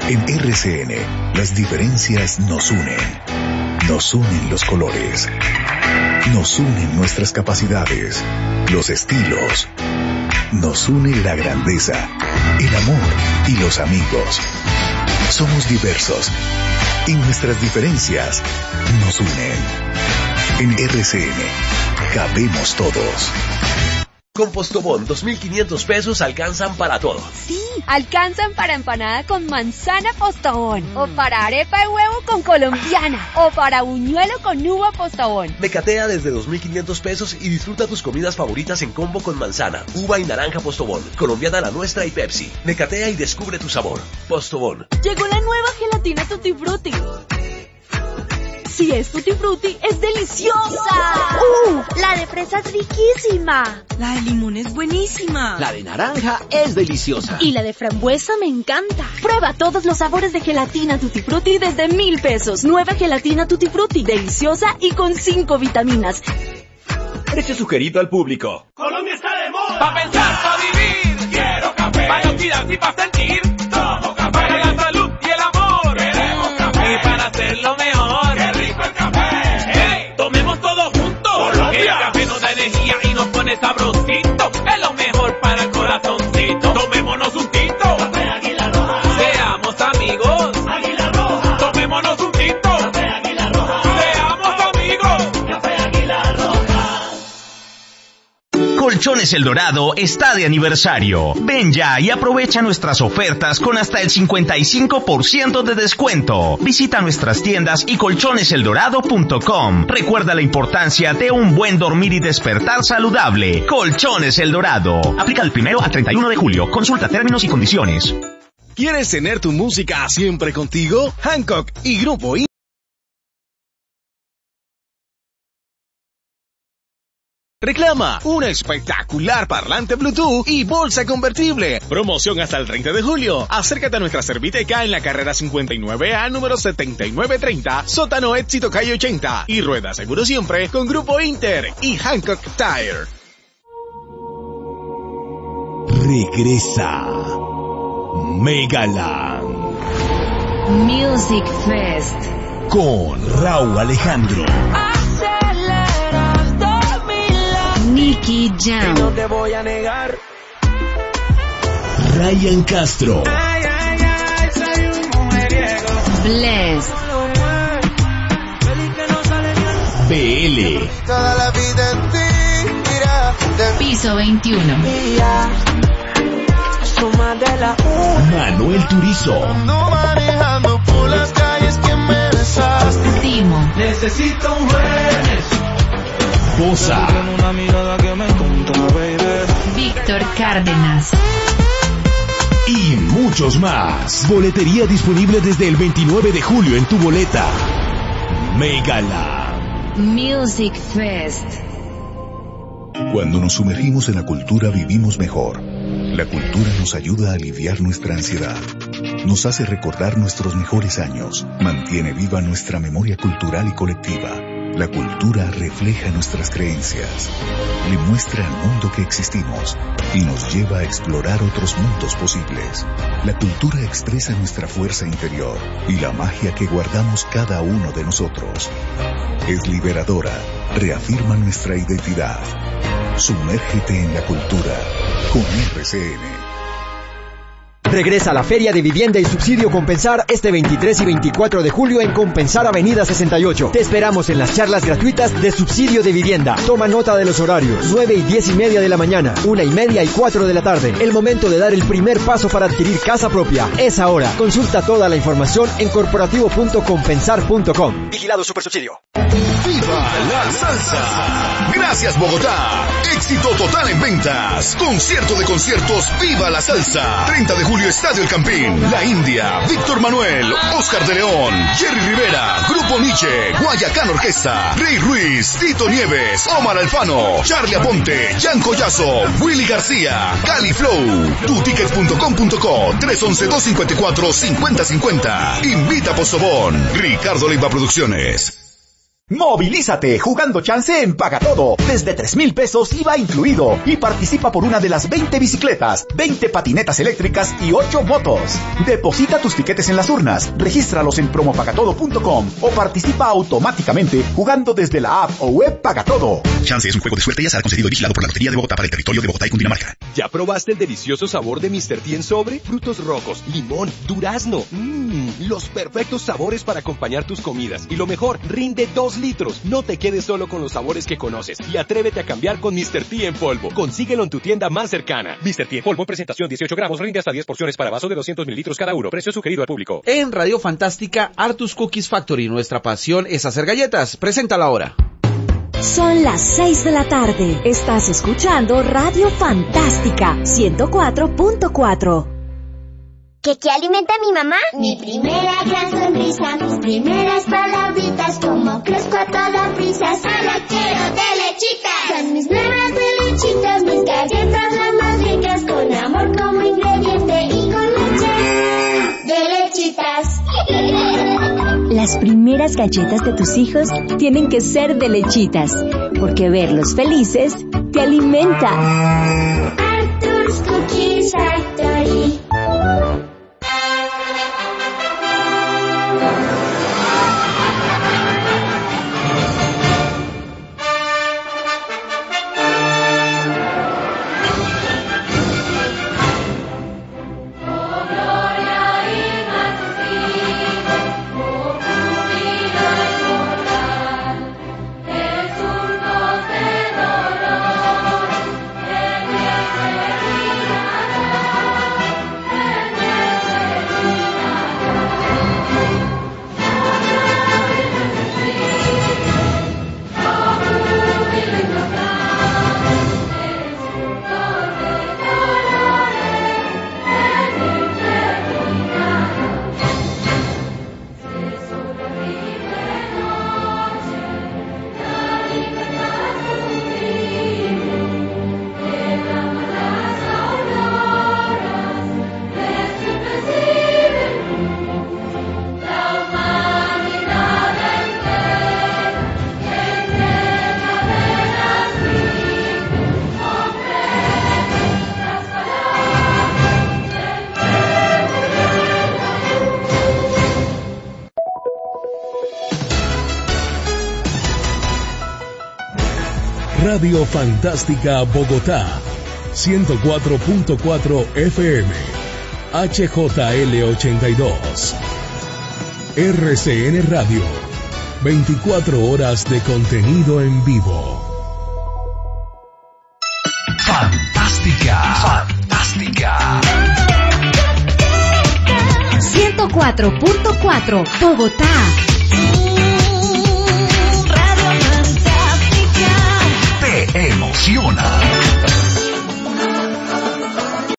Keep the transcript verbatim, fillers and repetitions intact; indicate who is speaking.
Speaker 1: En R C N, las diferencias nos unen. Nos unen los colores. Nos unen nuestras capacidades, los estilos. Nos une la grandeza, el amor y los amigos. Somos diversos y nuestras diferencias nos unen. En R C N, cabemos todos.
Speaker 2: Con Postobón, dos mil quinientos pesos alcanzan para todo.
Speaker 3: Sí, alcanzan para empanada con manzana Postobón, mm. o para arepa de huevo con colombiana, o para buñuelo con uva Postobón.
Speaker 2: Mecatea desde dos mil quinientos pesos y disfruta tus comidas favoritas en combo con manzana, uva y naranja Postobón, colombiana la nuestra y Pepsi. Mecatea y descubre tu sabor. Postobón.
Speaker 4: Llegó la nueva gelatina Tutti Frutti. Si es Tutti Frutti, es deliciosa.
Speaker 5: ¡Uh! La de fresa es riquísima.
Speaker 4: La de limón es buenísima.
Speaker 6: La de naranja es deliciosa.
Speaker 4: Y la de frambuesa me encanta. Prueba todos los sabores de gelatina Tutti Frutti desde mil pesos. Nueva gelatina Tutti Frutti, deliciosa y con cinco vitaminas.
Speaker 7: Precio sugerido al público.
Speaker 8: Colombia está de moda.
Speaker 9: Pa' pensar, pa' vivir.
Speaker 8: Quiero café.
Speaker 9: Pa' olvidar y pa' sentir.
Speaker 8: Tomo café.
Speaker 9: Para la salud y el amor.
Speaker 8: Queremos café.
Speaker 9: Y para hacerlo mejor. Tomemos todo juntos.
Speaker 8: Colombia.
Speaker 9: El café nos da energía y nos pone sabrosito. Es lo mejor para el corazoncito. Tomémonos un tinto.
Speaker 8: Café Águila Roja.
Speaker 9: Seamos amigos.
Speaker 8: Águila Roja.
Speaker 9: Tomémonos un tinto.
Speaker 8: Café Águila Roja.
Speaker 9: Seamos amigos.
Speaker 8: Café Águila Roja.
Speaker 10: Colchones El Dorado está de aniversario. Ven ya y aprovecha nuestras ofertas con hasta el cincuenta y cinco por ciento de descuento. Visita nuestras tiendas y colchones el dorado punto com. Recuerda la importancia de un buen dormir y despertar saludable. Colchones El Dorado. Aplica del primero al treinta y uno de julio. Consulta términos y condiciones.
Speaker 11: ¿Quieres tener tu música siempre contigo? Hancock y Grupo I. Reclama una espectacular parlante Bluetooth y bolsa convertible. Promoción hasta el treinta de julio. Acércate a nuestra Serviteca en la carrera cincuenta y nueve A, número setenta y nueve treinta, sótano Éxito Calle ochenta. Y rueda seguro siempre con Grupo Inter y Hancock Tire.
Speaker 1: Regresa Megaland
Speaker 12: Music Fest
Speaker 1: con Raúl Alejandro,
Speaker 12: Nicky Jam,
Speaker 13: no te voy a negar,
Speaker 1: Ryan Castro,
Speaker 13: ay, ay, ay, soy un mujeriego,
Speaker 12: Bless,
Speaker 1: B L,
Speaker 13: toda la vida en ti, mira, de
Speaker 12: Piso veintiuno,
Speaker 13: mía, suma de la una,
Speaker 1: Manuel Turizo,
Speaker 13: no manejando por las calles que me besaste,
Speaker 12: Timo,
Speaker 13: necesito un jueves,
Speaker 1: Bosa,
Speaker 13: una mirada que me contra, baby.
Speaker 12: Víctor Cárdenas
Speaker 1: y muchos más. Boletería disponible desde el veintinueve de julio en tu boleta. Megaland
Speaker 12: Music Fest.
Speaker 1: Cuando nos sumergimos en la cultura vivimos mejor. La cultura nos ayuda a aliviar nuestra ansiedad. Nos hace recordar nuestros mejores años. Mantiene viva nuestra memoria cultural y colectiva. La cultura refleja nuestras creencias, le muestra al mundo que existimos y nos lleva a explorar otros mundos posibles. La cultura expresa nuestra fuerza interior y la magia que guardamos cada uno de nosotros. Es liberadora, reafirma nuestra identidad. Sumérgete en la cultura con R C N.
Speaker 14: Regresa a la Feria de Vivienda y Subsidio Compensar este veintitrés y veinticuatro de julio en Compensar Avenida sesenta y ocho. Te esperamos en las charlas gratuitas de subsidio de vivienda. Toma nota de los horarios: nueve y diez y media de la mañana, una y media y cuatro de la tarde. El momento de dar el primer paso para adquirir casa propia es ahora. Consulta toda la información en corporativo punto compensar punto com.
Speaker 11: Vigilado Supersubsidio.
Speaker 1: ¡Viva la salsa! Gracias, Bogotá. Éxito total en ventas. Concierto de conciertos Viva la Salsa. treinta de julio, Estadio El Campín. La India, Víctor Manuel, Oscar de León, Jerry Rivera, Grupo Nietzsche, Guayacán Orquesta, Rey Ruiz, Tito Nieves, Omar Alfano, Charlie Aponte, Jan Collazo, Willy García, Cali Flow. tu ticket punto com punto co, tres once, dos cincuenta y cuatro, cincuenta cincuenta. Invita a Postobón. Ricardo Leiva Producciones.
Speaker 15: Movilízate jugando chance en Paga Todo. Desde tres mil pesos I V A incluido. Y participa por una de las veinte bicicletas, veinte patinetas eléctricas y ocho motos. Deposita tus tiquetes en las urnas, regístralos en promopagatodo punto com o participa automáticamente jugando desde la app o web Paga Todo.
Speaker 1: Chance es un juego de suerte y azar concedido y vigilado por la Lotería de Bogotá para el territorio de Bogotá y Cundinamarca.
Speaker 16: ¿Ya probaste el delicioso sabor de míster T en sobre? Frutos rojos, limón, durazno. Mmm, los perfectos sabores para acompañar tus comidas. Y lo mejor, rinde dos litros. No te quedes solo con los sabores que conoces y atrévete a cambiar con míster T en polvo. Consíguelo en tu tienda más cercana. míster T en polvo en presentación dieciocho gramos, rinde hasta diez porciones para vaso de doscientos mililitros cada uno. Precio sugerido al público.
Speaker 17: En Radio Fantástica, Artus Cookies Factory. Nuestra pasión es hacer galletas. Preséntala ahora.
Speaker 4: Son las seis de la tarde. Estás escuchando Radio Fantástica ciento cuatro punto cuatro.
Speaker 5: ¿Qué, qué alimenta a mi mamá? Mi primera gran sonrisa, mis primeras palabritas, como crezco a toda prisa, solo quiero de lechitas. Son mis nuevas de lechitas, mis galletas las más ricas, con amor como ingrediente y con leche de lechitas.
Speaker 4: Las primeras galletas de tus hijos tienen que ser de lechitas, porque verlos felices te alimenta.
Speaker 5: Arthur's Cookies Factory.
Speaker 18: Radio Fantástica Bogotá, ciento cuatro punto cuatro F M, H J L ochenta y dos, R C N Radio, veinticuatro horas de contenido en vivo.
Speaker 10: Fantástica, fantástica.
Speaker 4: ciento cuatro punto cuatro Bogotá.
Speaker 10: Te emociona.